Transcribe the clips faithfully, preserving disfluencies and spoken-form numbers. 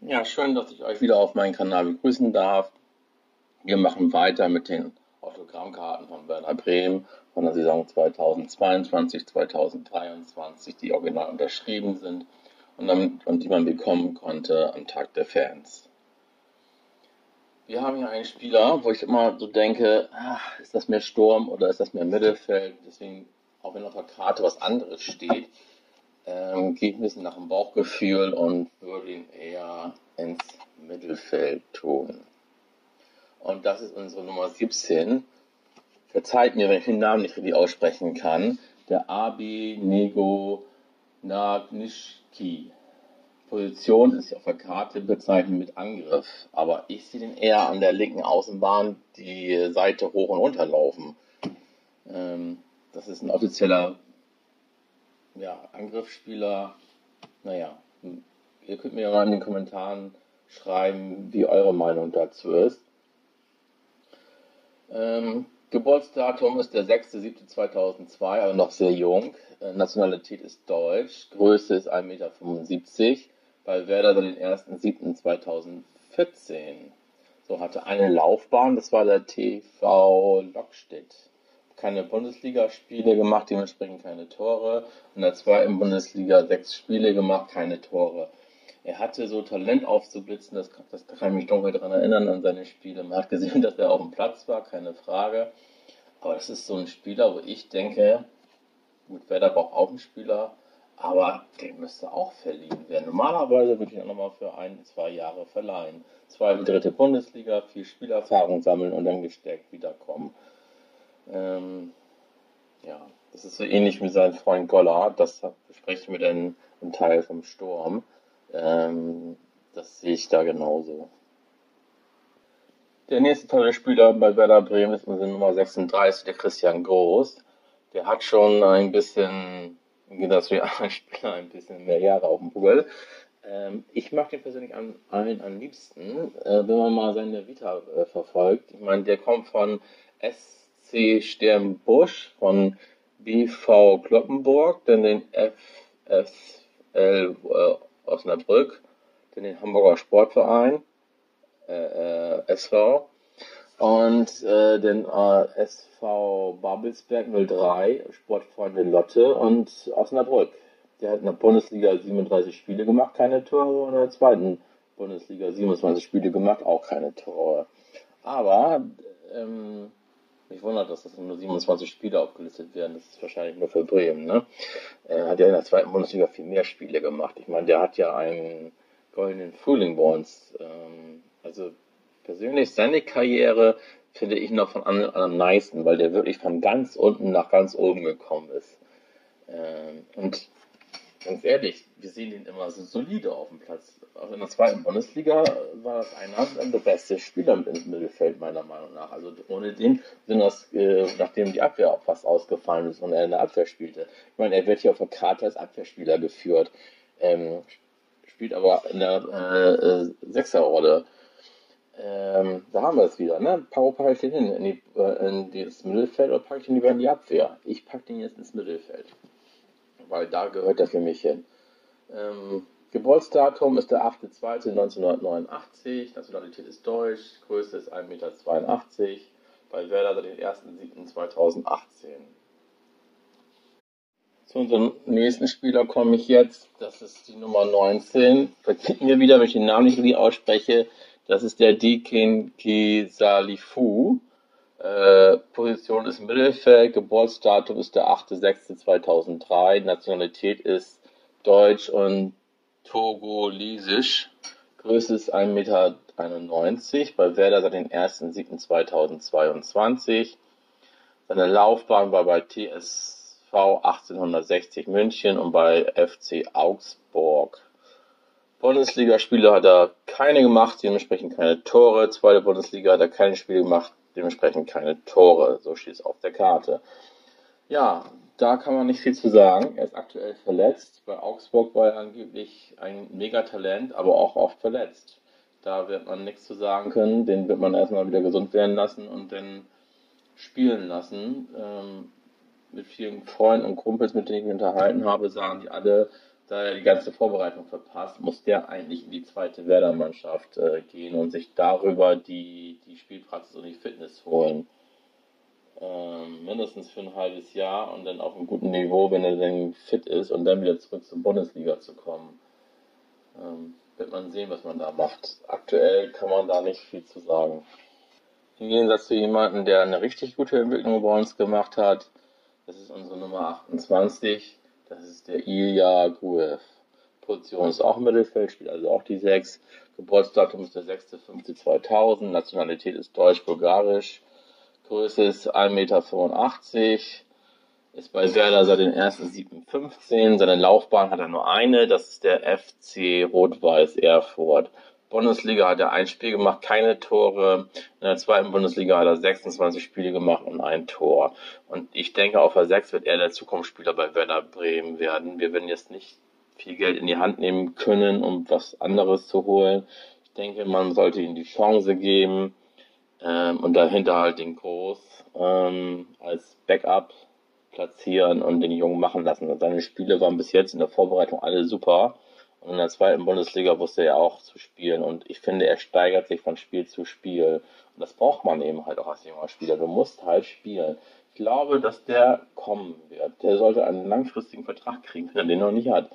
Ja, schön, dass ich euch wieder auf meinen Kanal begrüßen darf. Wir machen weiter mit den Autogrammkarten von Werder Bremen von der Saison zweitausendzweiundzwanzig, zweitausenddreiundzwanzig, die original unterschrieben sind und, dann, und die man bekommen konnte am Tag der Fans. Wir haben hier einen Spieler, wo ich immer so denke, ach, ist das mehr Sturm oder ist das mehr Mittelfeld? Deswegen, auch wenn auf der Karte was anderes steht, ähm, gehe ich ein bisschen nach dem Bauchgefühl und würde ihn eher ins Mittelfeld tun. Und das ist unsere Nummer siebzehn. Verzeiht mir, wenn ich den Namen nicht richtig aussprechen kann. Der Abi Nego Nagnischki. Position ist auf der Karte bezeichnet mit Angriff. Aber ich sehe den eher an der linken Außenbahn die Seite hoch und runter laufen. Ähm, das ist ein offizieller ja, Angriffsspieler. Naja, ihr könnt mir ja mal in den Kommentaren schreiben, wie eure Meinung dazu ist. Ähm, Geburtsdatum ist der sechster siebter zweitausendzwei, also noch sehr jung. Äh, Nationalität ist Deutsch. Größe ist ein Meter fünfundsiebzig. Bei Werder seit dem erster siebter zweitausendvierzehn. So, hatte eine Laufbahn, das war der T V Lockstedt. Keine Bundesligaspiele gemacht, dementsprechend keine Tore. In der zweiten Bundesliga sechs Spiele gemacht, keine Tore. Er hatte so Talent aufzublitzen, das, das kann ich mich dunkel daran erinnern, an seine Spiele. Man hat gesehen, dass er auf dem Platz war, keine Frage. Aber das ist so ein Spieler, wo ich denke, gut, Werder braucht auch einen Spieler, aber der müsste auch verliehen werden. Normalerweise würde ich ihn auch nochmal für ein, zwei Jahre verleihen. Zweite, dritte Bundesliga, viel Spielerfahrung sammeln und dann gestärkt wiederkommen. Ähm, ja, das ist so ähnlich wie sein Freund Gollard, das besprechen wir dann im Teil vom Sturm. Ähm, das sehe ich da genauso. Der nächste tolle Spieler bei Werder Bremen ist unsere Nummer sechsunddreißig, der Christian Groß. Der hat schon ein bisschen, im Gegensatz zu den anderen Spielern, ein bisschen mehr Jahre auf dem Buckel. Ähm, ich mag den persönlich am, allen am liebsten, äh, wenn man mal seine Vita äh, verfolgt. Ich meine, der kommt von S C Sternbusch, von B V Kloppenburg, dann den F S L äh, Osnabrück, dann den Hamburger Sportverein, äh, äh, S V, und äh, den äh, S V Babelsberg null drei, Sportfreunde Lotte und Osnabrück. Der hat in der Bundesliga siebenunddreißig Spiele gemacht, keine Tore, und in der zweiten Bundesliga siebenundzwanzig Spiele gemacht, auch keine Tore. Aber ähm, mich wundert, dass das nur siebenundzwanzig Spiele aufgelistet werden. Das ist wahrscheinlich nur für Bremen. Ne? Er hat ja in der zweiten Bundesliga viel mehr Spiele gemacht. Ich meine, der hat ja einen goldenen Frühling bei uns. Ähm, also persönlich seine Karriere finde ich noch von anderen am meisten, weil der wirklich von ganz unten nach ganz oben gekommen ist. Ähm, und ganz ehrlich, wir sehen ihn immer so solide auf dem Platz. Auch in der zweiten Bundesliga war das einer der beste Spieler im Mittelfeld, meiner Meinung nach. Also ohne den sind das, äh, nachdem die Abwehr auch fast ausgefallen ist und er in der Abwehr spielte. Ich meine, er wird hier auf der Karte als Abwehrspieler geführt, ähm, spielt aber in der äh, äh, Sechserrolle. Ähm, da haben wir es wieder, ne? Pau packe ich den hin in, die, äh, in das Mittelfeld oder packe ich den lieber in die Abwehr? Ich packe den jetzt ins Mittelfeld, weil da gehört er für mich hin. Ähm, Geburtsdatum ist der achter zweiter neunzehnhundertneunundachtzig, Nationalität ist Deutsch, Größe ist ein Meter zweiundachtzig, bei Werder seit dem erster siebter zweitausendachtzehn. Zu unserem nächsten Spieler komme ich jetzt, das ist die Nummer neunzehn. Vergebt mir wieder, wenn ich den Namen nicht richtig ausspreche, das ist der Dikin Kisalifu. Äh, Position ist Mittelfeld, Geburtsdatum ist der achter sechster zweitausenddrei, Nationalität ist Deutsch und Togolesisch, Größe ist ein Meter einundneunzig, bei Werder seit dem erster siebter zweitausendzweiundzwanzig. Seine Laufbahn war bei T S V achtzehnhundertsechzig München und bei F C Augsburg. Bundesligaspiele hat er keine gemacht, dementsprechend keine Tore. Zweite Bundesliga hat er keine Spiele gemacht, dementsprechend keine Tore. So steht es auf der Karte. Ja, da kann man nicht viel zu sagen. Er ist aktuell verletzt. Bei Augsburg war er angeblich ein Megatalent, aber auch oft verletzt. Da wird man nichts zu sagen können. Den wird man erstmal wieder gesund werden lassen und dann spielen lassen. Ähm, mit vielen Freunden und Kumpels, mit denen ich mich unterhalten habe, sagen die alle, da er die ganze Vorbereitung verpasst, muss der eigentlich in die zweite Werder-Mannschaft äh, gehen und sich darüber die, die Spielpraxis und die Fitness holen. Ähm, mindestens für ein halbes Jahr und dann auf einem guten Niveau, wenn er dann fit ist und dann wieder zurück zur Bundesliga zu kommen. Ähm, wird man sehen, was man da macht. Aktuell kann man da nicht viel zu sagen. Im Gegensatz zu jemandem, der eine richtig gute Entwicklung bei uns gemacht hat, das ist unsere Nummer achtundzwanzig, das ist der Ilya Gruev. Position ist auch im Mittelfeld, spielt also auch die sechs. Geburtsdatum ist der sechster fünfter zweitausend, Nationalität ist deutsch-bulgarisch, Größe ist ein Meter fünfundachtzig, ist bei Werder seit dem ersten siebten fünfzehn, seine Laufbahn hat er nur eine, das ist der F C Rot-Weiß Erfurt. Bundesliga hat er ein Spiel gemacht, keine Tore. In der zweiten Bundesliga hat er sechsundzwanzig Spiele gemacht und ein Tor. Und ich denke, auf der sechs wird er der Zukunftsspieler bei Werder Bremen werden. Wir werden jetzt nicht viel Geld in die Hand nehmen können, um was anderes zu holen. Ich denke, man sollte ihm die Chance geben ähm, und dahinter halt den Groß ähm, als Backup platzieren und den Jungen machen lassen. Und seine Spiele waren bis jetzt in der Vorbereitung alle super. Und in der zweiten Bundesliga wusste er auch zu spielen. Und ich finde, er steigert sich von Spiel zu Spiel. Und das braucht man eben halt auch als junger Spieler. Du musst halt spielen. Ich glaube, dass der kommen wird. Der sollte einen langfristigen Vertrag kriegen, wenn er den noch nicht hat.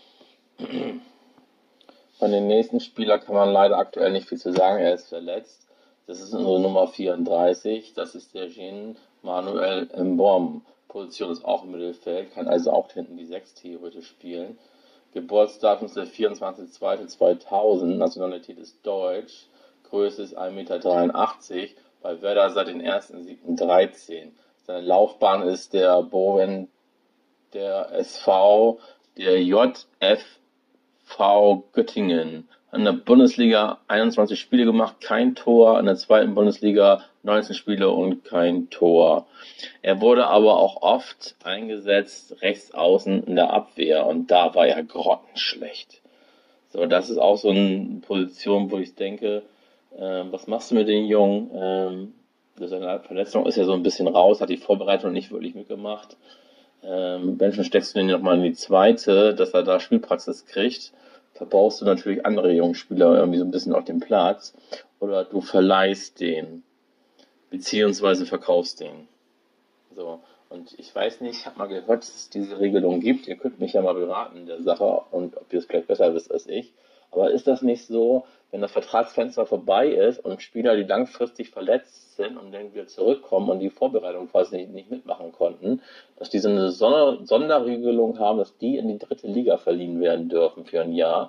Von den nächsten Spielern kann man leider aktuell nicht viel zu sagen. Er ist verletzt. Das ist unsere Nummer vierunddreißig. Das ist der Jean Manuel Mbom. Position ist auch im Mittelfeld, kann also auch hinten die sechs theoretisch spielen. Geburtsdatum ist der vierundzwanzigster zweiter zweitausend, Nationalität ist deutsch, Größe ist ein Meter dreiundachtzig, bei Werder seit dem ersten siebten dreizehn. Seine Laufbahn ist der Bowen, der S V, der J F V Göttingen. In der Bundesliga einundzwanzig Spiele gemacht, kein Tor. In der zweiten Bundesliga neunzehn Spiele und kein Tor. Er wurde aber auch oft eingesetzt rechts außen in der Abwehr und da war er grottenschlecht. So, das ist auch so eine Position, wo ich denke, äh, was machst du mit den Jungen? Ähm, seine Verletzung ist ja so ein bisschen raus, hat die Vorbereitung nicht wirklich mitgemacht. Ähm, wenn schon steckst du den nochmal in die zweite, dass er da Spielpraxis kriegt. Verbrauchst du natürlich andere jungen Spieler irgendwie so ein bisschen auf dem Platz oder du verleihst den, beziehungsweise verkaufst den. So, und ich weiß nicht, ich habe mal gehört, dass es diese Regelung gibt. Ihr könnt mich ja mal beraten in der Sache und ob ihr es vielleicht besser wisst als ich. Aber ist das nicht so, wenn das Vertragsfenster vorbei ist und Spieler, die langfristig verletzt sind und dann wieder zurückkommen und die Vorbereitung quasi nicht, nicht mitmachen konnten, dass die so eine Sonder- Sonderregelung haben, dass die in die dritte Liga verliehen werden dürfen für ein Jahr?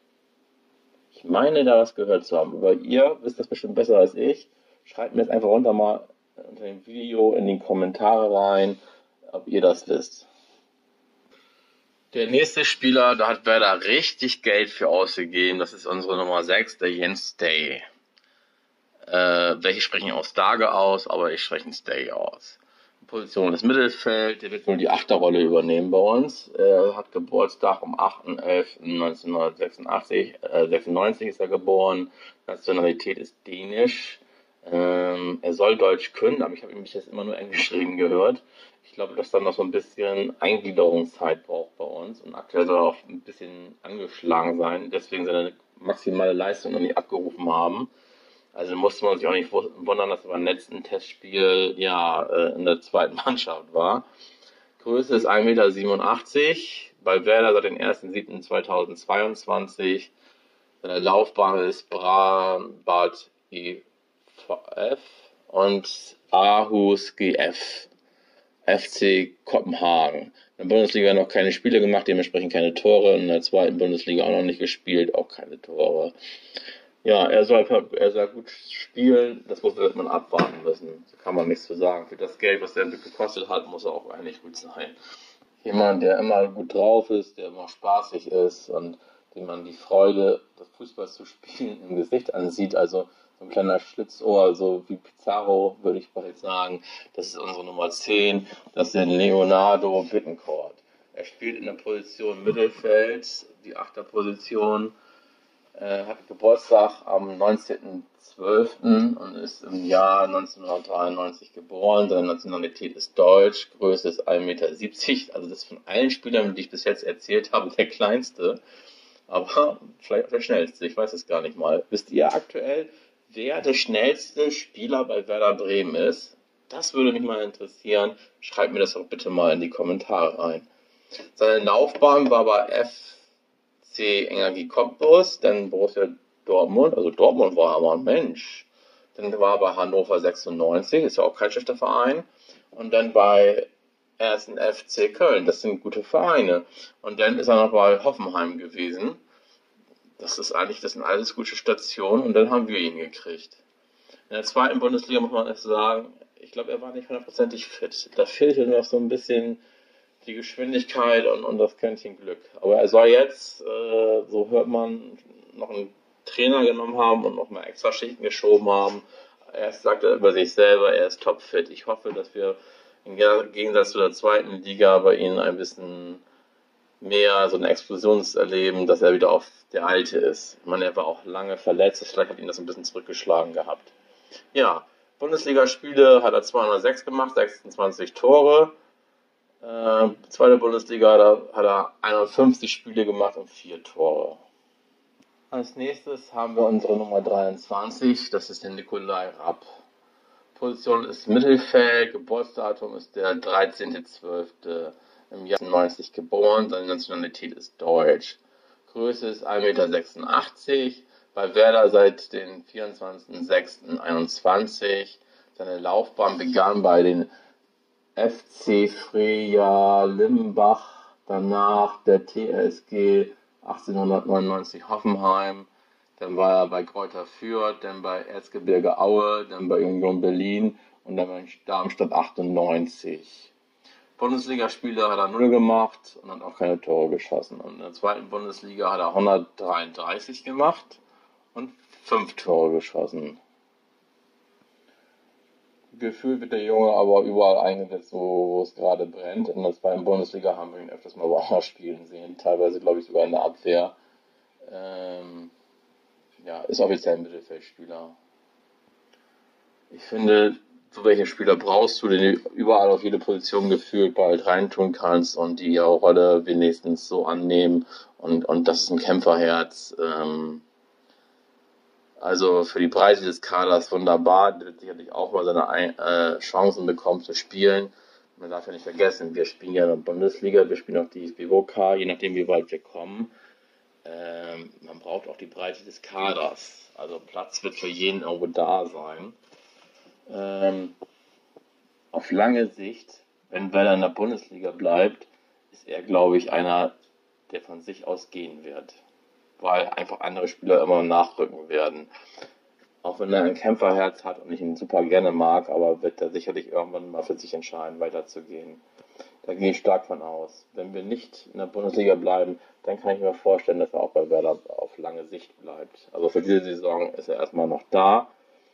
Ich meine, da was gehört zu haben. Aber ihr wisst das bestimmt besser als ich. Schreibt mir jetzt einfach runter mal unter dem Video in die Kommentare rein, ob ihr das wisst. Der nächste Spieler, da hat Werder richtig Geld für ausgegeben. Das ist unsere Nummer sechs, der Jens Stay. Äh, welche sprechen auch Stage aus, aber ich spreche Stay aus. Position ist Mittelfeld, der wird wohl die Achterrolle übernehmen bei uns. Er hat Geburtstag am achter elfter neunzehnhundertsechsundachtzig, äh, sechsundneunzig ist er geboren. Nationalität ist dänisch. Ähm, er soll Deutsch können, aber ich habe ihn bis jetzt immer nur Englisch reden gehört. Ich glaube, dass dann noch so ein bisschen Eingliederungszeit braucht bei uns und aktuell soll er auch ein bisschen angeschlagen sein, deswegen seine maximale Leistung noch nicht abgerufen haben. Also musste man sich auch nicht wundern, dass er beim letzten Testspiel ja äh, in der zweiten Mannschaft war. Größe ist ein Meter siebenundachtzig, bei Werder seit dem ersten siebten zweitausendzweiundzwanzig. Seine Laufbahn ist Bad I F und Aarhus G F. F C Kopenhagen. In der Bundesliga noch keine Spiele gemacht, dementsprechend keine Tore. In der zweiten Bundesliga auch noch nicht gespielt, auch keine Tore. Ja, er soll, er soll gut spielen, das muss man abwarten müssen. Da kann man nichts zu sagen. Für das Geld, was der gekostet hat, muss er auch eigentlich gut sein. Jemand, der immer gut drauf ist, der immer spaßig ist und dem man die Freude, das Fußball zu spielen, im Gesicht ansieht. Also so ein kleiner Schlitzohr, so wie Pizarro, würde ich bald sagen. Das ist unsere Nummer zehn. Das ist der Leonardo Bittencourt. Er spielt in der Position Mittelfeld, die Achterposition. Äh, hat Geburtstag am neunzehnten zwölften und ist im Jahr neunzehnhundertdreiundneunzig geboren. Seine Nationalität ist deutsch, Größe ist ein Meter siebzig. Also das ist von allen Spielern, die ich bis jetzt erzählt habe, der kleinste. Aber vielleicht auch der schnellste, ich weiß es gar nicht mal. Wisst ihr aktuell, wer der schnellste Spieler bei Werder Bremen ist? Das würde mich mal interessieren. Schreibt mir das doch bitte mal in die Kommentare rein. Seine Laufbahn war bei F C Energie Cottbus, dann Borussia Dortmund, also Dortmund war aber ein Mensch. Dann war er bei Hannover sechsundneunzig, ist ja auch kein schlechter Verein. Und dann bei ersten F C Köln, das sind gute Vereine. Und dann ist er noch bei Hoffenheim gewesen. Das ist eigentlich, das sind alles gute Stationen und dann haben wir ihn gekriegt. In der zweiten Bundesliga muss man erst sagen, ich glaube, er war nicht hundertprozentig fit. Da fehlte noch so ein bisschen die Geschwindigkeit und, und das Quäntchen Glück. Aber er soll jetzt, äh, so hört man, noch einen Trainer genommen haben und noch mal extra Schichten geschoben haben. Er sagt über sich selber, er ist topfit. Ich hoffe, dass wir im Gegensatz zu der zweiten Liga bei ihm ein bisschen mehr so eine Explosion erleben, dass er wieder auf der Alte ist. Ich meine, er war auch lange verletzt, vielleicht hat ihn das ein bisschen zurückgeschlagen gehabt. Ja, Bundesligaspiele hat er zweihundertsechs gemacht, sechsundzwanzig Tore. Äh, zweite Bundesliga hat er, hat er einundfünfzig Spiele gemacht und vier Tore. Als nächstes haben wir unsere Nummer dreiundzwanzig, das ist der Nikolai Rapp. Position ist Mittelfeld, Geburtsdatum ist der dreizehnten zwölften im Jahr neunzig geboren, seine Nationalität ist deutsch. Größe ist ein Meter sechsundachtzig, bei Werder seit dem vierundzwanzigsten sechsten einundzwanzig. Seine Laufbahn begann bei den F C Freya Limbach, danach der T S G achtzehnhundertneunundneunzig Hoffenheim, dann war er bei Greuther Fürth, dann bei Erzgebirge Aue, dann bei Union Berlin und dann bei Darmstadt achtundneunzig. Bundesligaspiele hat er null gemacht und hat auch keine Tore geschossen. Und in der zweiten Bundesliga hat er hundertdreiunddreißig gemacht und fünf Tore geschossen. Gefühlt wird der Junge aber überall eingesetzt, wo, wo es gerade brennt. In der zweiten Bundesliga haben wir ihn öfters mal woanders spielen sehen, teilweise glaube ich sogar in der Abwehr. Ähm, ja, ist offiziell ein Mittelfeldspieler. Ich finde, so welche Spieler brauchst du, den du überall auf jede Position gefühlt bald reintun kannst und die ihre Rolle wenigstens so annehmen. Und, und das ist ein Kämpferherz. Ähm, Also für die Breite des Kaders wunderbar, der wird sicherlich auch mal seine äh, Chancen bekommen zu spielen. Man darf ja nicht vergessen, wir spielen ja in der Bundesliga, wir spielen auch die D F B-Pokal, je nachdem wie weit wir kommen. Ähm, man braucht auch die Breite des Kaders. Also Platz wird für jeden irgendwo da sein. Ähm, auf lange Sicht, wenn Werder in der Bundesliga bleibt, ist er, glaube ich, einer, der von sich aus gehen wird. Weil einfach andere Spieler immer nachrücken werden. Auch wenn er ein Kämpferherz hat und ich ihn super gerne mag, aber wird er sicherlich irgendwann mal für sich entscheiden, weiterzugehen. Da gehe ich stark von aus. Wenn wir nicht in der Bundesliga bleiben, dann kann ich mir vorstellen, dass er auch bei Werder auf lange Sicht bleibt. Also für diese Saison ist er erstmal noch da.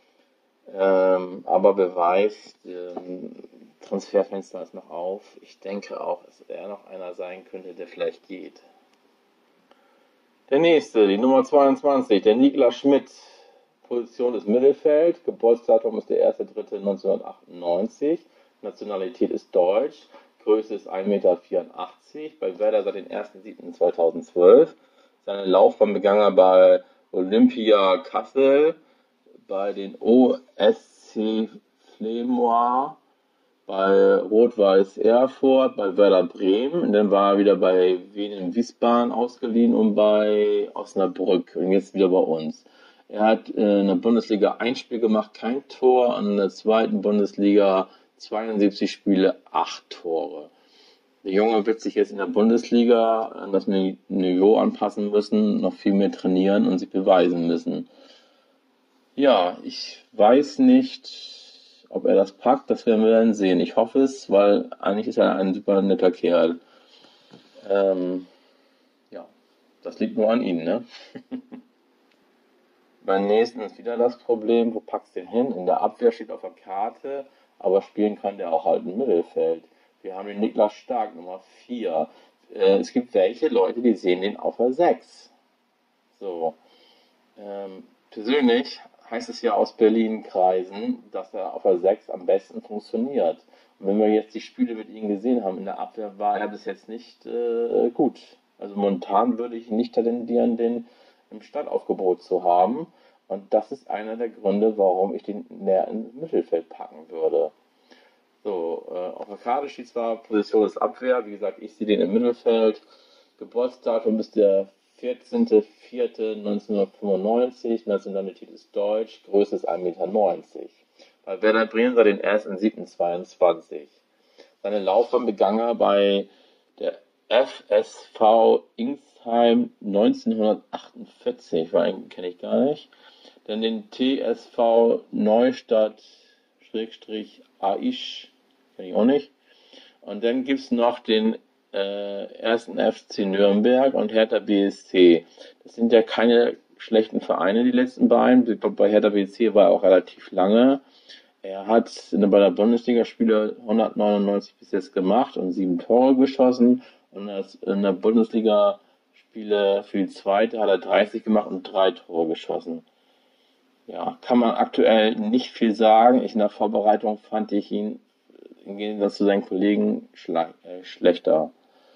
Ähm, aber wer weiß, ähm, Transferfenster ist noch auf. Ich denke auch, dass er noch einer sein könnte, der vielleicht geht. Der nächste, die Nummer zweiundzwanzig, der Niklas Schmidt. Position ist Mittelfeld, Geburtsdatum ist der erste dritte neunzehnhundertachtundneunzig, Nationalität ist deutsch, Größe ist ein Meter vierundachtzig, bei Werder seit dem ersten siebten zweitausendzwölf. Seine Laufbahn begann er bei Olympia Kassel, bei den O S C Flemois, bei Rot-Weiß Erfurt, bei Werder Bremen, und dann war er wieder bei Wien Wiesbaden ausgeliehen und bei Osnabrück und jetzt wieder bei uns. Er hat in der Bundesliga ein Spiel gemacht, kein Tor, und in der zweiten Bundesliga zweiundsiebzig Spiele, acht Tore. Der Junge wird sich jetzt in der Bundesliga an das Niveau anpassen müssen, noch viel mehr trainieren und sich beweisen müssen. Ja, ich weiß nicht, ob er das packt, das werden wir dann sehen. Ich hoffe es, weil eigentlich ist er ein super netter Kerl. Ähm, ja, das liegt nur an ihm, ne? Beim nächsten ist wieder das Problem, wo packst du den hin? In der Abwehr steht auf der Karte, aber spielen kann der auch halt im Mittelfeld. Wir haben den Niklas Stark, Nummer vier. Äh, es gibt welche Leute, die sehen den auf der sechs. So. Ähm, persönlich heißt es ja aus Berlin-Kreisen, dass er auf der sechs am besten funktioniert. Und wenn wir jetzt die Spiele mit ihm gesehen haben, in der Abwehr war er bis jetzt nicht äh, gut. Also momentan würde ich nicht tendieren, den im Startaufgebot zu haben. Und das ist einer der Gründe, warum ich den näher ins Mittelfeld packen würde. So, äh, auf der Karte steht zwar Position ist Abwehr, wie gesagt, ich sehe den im Mittelfeld. Geburtsdatum ist der vierzehnter vierter neunzehnhundertfünfundneunzig, Nationalität ist Deutsch, Größe ist ein Meter neunzig. Bei Werder Bremen seit den ersten siebten zweiundzwanzig. Seine Laufbahn begann er bei der F S V Ingsheim neunzehnhundertachtundvierzig, war kenne ich gar nicht. Dann den T S V Neustadt Schrägstrich Aisch, kenne ich auch nicht. Und dann gibt es noch den äh, ersten F C Nürnberg und Hertha B S C. Das sind ja keine schlechten Vereine, die letzten beiden. Bei Hertha B S C war er auch relativ lange. Er hat bei der Bundesliga-Spiele hundertneunundneunzig bis jetzt gemacht und sieben Tore geschossen. Und in der Bundesliga-Spiele für die zweite hat er dreißig gemacht und drei Tore geschossen. Ja, kann man aktuell nicht viel sagen. Ich in der Vorbereitung fand ich ihn im Gegensatz zu seinen Kollegen schle äh, schlechter.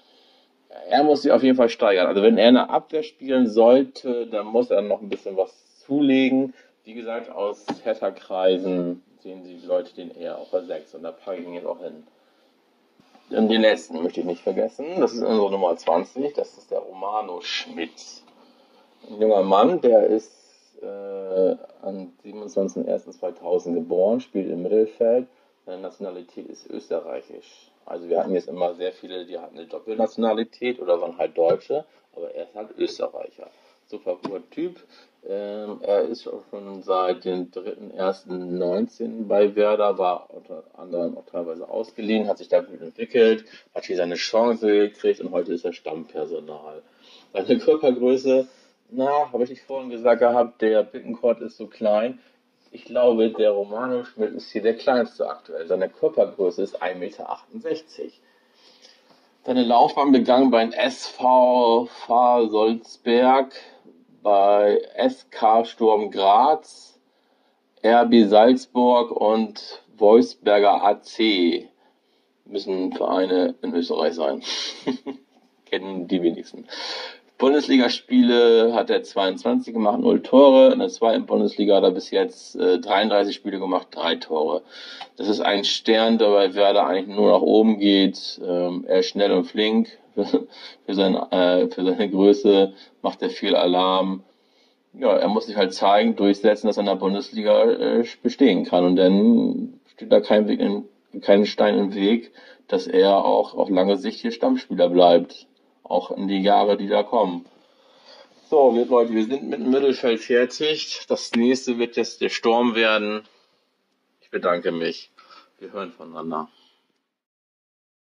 Er muss sich auf jeden Fall steigern. Also wenn er in der Abwehr spielen sollte, dann muss er noch ein bisschen was zulegen. Wie gesagt, aus Hertha-Kreisen sehen die Leute den eher auf der sechs und da packe ich ihn jetzt auch hin. Und den letzten möchte ich nicht vergessen. Das ist unsere Nummer zwanzig. Das ist der Romano Schmidt. Ein junger Mann, der ist äh, am siebenundzwanzigster erster zweitausend geboren, spielt im Mittelfeld. Seine Nationalität ist österreichisch. Also wir hatten jetzt immer sehr viele, die hatten eine Doppelnationalität oder waren halt Deutsche, aber er ist halt Österreicher. Super guter Typ. Ähm, er ist auch schon seit dem dritten ersten neunzehn bei Werder, war unter anderem auch teilweise ausgeliehen, hat sich da gut entwickelt, hat hier seine Chance gekriegt und heute ist er Stammpersonal. Seine Körpergröße, na, habe ich nicht vorhin gesagt gehabt, der Bittencourt ist so klein. Ich glaube, der Romano Schmidt ist hier der kleinste aktuell. Seine Körpergröße ist ein Meter achtundsechzig. Seine Laufbahn begann beim S V Solzberg, bei S K Sturm Graz, R B Salzburg und Wolfsberger A C. Müssen Vereine in Österreich sein. Kennen die wenigsten. Bundesligaspiele hat er zweiundzwanzig gemacht, null Tore. In der zweiten Bundesliga hat er bis jetzt äh, dreiunddreißig Spiele gemacht, drei Tore. Das ist ein Stern, der bei Werder eigentlich nur nach oben geht. Ähm, er ist schnell und flink. für, sein, äh, für seine Größe macht er viel Alarm. Ja, er muss sich halt zeigen, durchsetzen, dass er in der Bundesliga äh, bestehen kann. Und dann steht da kein, Weg in, kein Stein im Weg, dass er auch auf lange Sicht hier Stammspieler bleibt. Auch in die Jahre, die da kommen. So, Leute, wir sind mit dem Mittelfeld fertig. Das nächste wird jetzt der Sturm werden. Ich bedanke mich. Wir hören voneinander.